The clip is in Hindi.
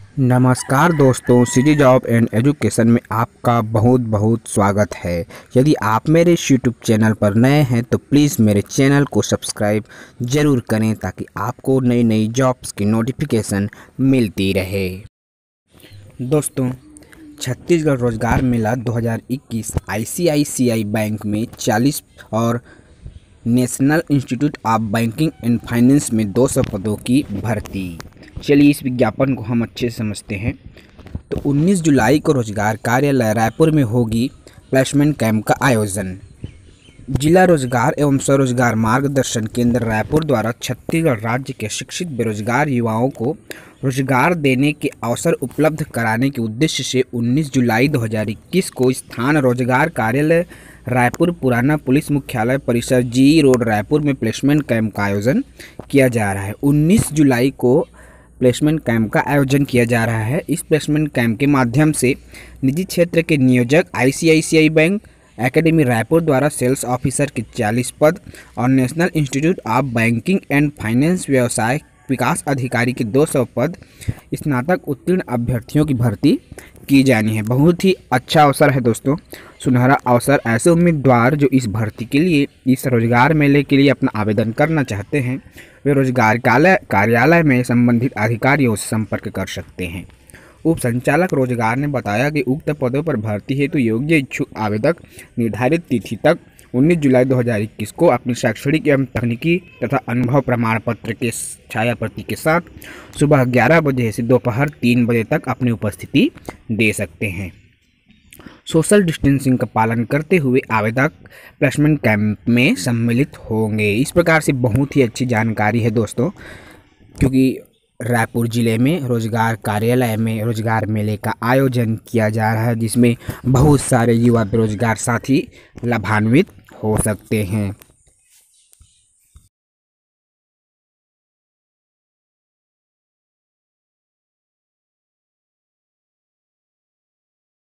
नमस्कार दोस्तों, सिटी जॉब एंड एजुकेशन में आपका बहुत बहुत स्वागत है। यदि आप मेरे इस यूट्यूब चैनल पर नए हैं तो प्लीज़ मेरे चैनल को सब्सक्राइब ज़रूर करें ताकि आपको नई नई जॉब्स की नोटिफिकेशन मिलती रहे। दोस्तों, छत्तीसगढ़ रोजगार मेला 2021 आईसीआईसीआई बैंक में 40 और national institute of banking and finance में 200 पदों की भर्ती। चलिए इस विज्ञापन को हम अच्छे से समझते हैं। तो 19 जुलाई को रोजगार कार्यालय रायपुर में होगी प्लेसमेंट कैंप का आयोजन। जिला रोजगार एवं स्वरोजगार मार्गदर्शन केंद्र रायपुर द्वारा छत्तीसगढ़ राज्य के शिक्षित बेरोजगार युवाओं को रोजगार देने के अवसर उपलब्ध कराने के उद्देश्य से 19 जुलाई 2021 को स्थान रोजगार कार्यालय रायपुर पुराना पुलिस मुख्यालय परिसर जी रोड रायपुर में प्लेसमेंट कैंप का आयोजन किया जा रहा है। 19 जुलाई को प्लेसमेंट कैंप का आयोजन किया जा रहा है। इस प्लेसमेंट कैंप के माध्यम से निजी क्षेत्र के नियोजक आईसीआईसीआई बैंक एकेडमी रायपुर द्वारा सेल्स ऑफिसर के 40 पद और national institute of banking and finance व्यवसाय विकास अधिकारी के 200 पद स्नातक उत्तीर्ण अभ्यर्थियों की भर्ती की जानी है। बहुत ही अच्छा अवसर है दोस्तों, सुनहरा अवसर। ऐसे उम्मीदवार जो इस भर्ती के लिए, इस रोजगार मेले के लिए अपना आवेदन करना चाहते हैं, वे रोजगार कार्यालय में संबंधित अधिकारियों से संपर्क कर सकते हैं। उप संचालक रोजगार ने बताया कि उक्त पदों पर भर्ती हेतु योग्य इच्छुक आवेदक निर्धारित तिथि तक 19 जुलाई 2021 को अपनी शैक्षणिक एवं तकनीकी तथा अनुभव प्रमाण पत्र के छायाप्रति के साथ सुबह 11 बजे से दोपहर 3 बजे तक अपनी उपस्थिति दे सकते हैं। सोशल डिस्टेंसिंग का पालन करते हुए आवेदक प्लेसमेंट कैंप में सम्मिलित होंगे। इस प्रकार से बहुत ही अच्छी जानकारी है दोस्तों, क्योंकि रायपुर जिले में रोजगार कार्यालय में रोजगार मेले का आयोजन किया जा रहा है, जिसमें बहुत सारे युवा बेरोजगार साथी लाभान्वित हो सकते हैं।